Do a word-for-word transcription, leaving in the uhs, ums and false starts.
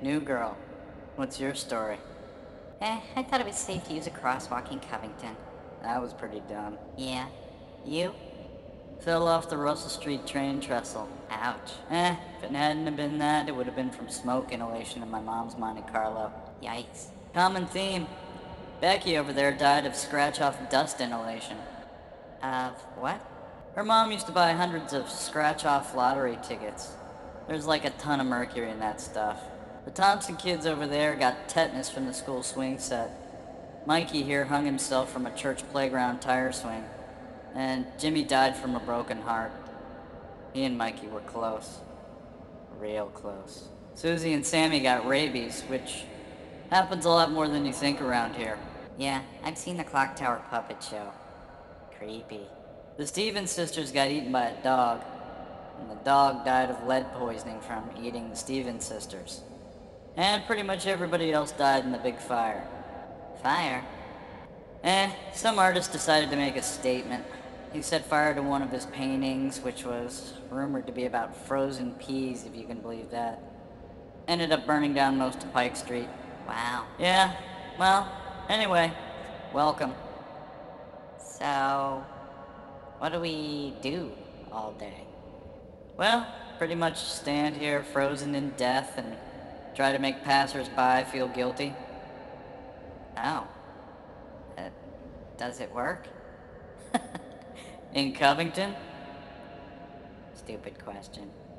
New girl. What's your story? Eh, I thought it was safe to use a crosswalk in Covington. That was pretty dumb. Yeah. You? Fell off the Russell Street train trestle. Ouch. Eh, if it hadn't have been that, it would have been from smoke inhalation in my mom's Monte Carlo. Yikes. Common theme. Becky over there died of scratch-off dust inhalation. Of what? Her mom used to buy hundreds of scratch-off lottery tickets. There's like a ton of mercury in that stuff. The Thompson kids over there got tetanus from the school swing set. Mikey here hung himself from a church playground tire swing. And Jimmy died from a broken heart. He and Mikey were close. Real close. Susie and Sammy got rabies, which happens a lot more than you think around here. Yeah, I've seen the Clock Tower puppet show. Creepy. The Stevens sisters got eaten by a dog, and the dog died of lead poisoning from eating the Stevens sisters. And pretty much everybody else died in the big fire. Fire? Eh, some artist decided to make a statement. He set fire to one of his paintings, which was rumored to be about frozen peas, if you can believe that. Ended up burning down most of Pike Street. Wow. Yeah, well, anyway, welcome. So, what do we do all day? Well, pretty much stand here frozen in death and try to make passers-by feel guilty. Oh. Uh, does it work? In Covington? Stupid question.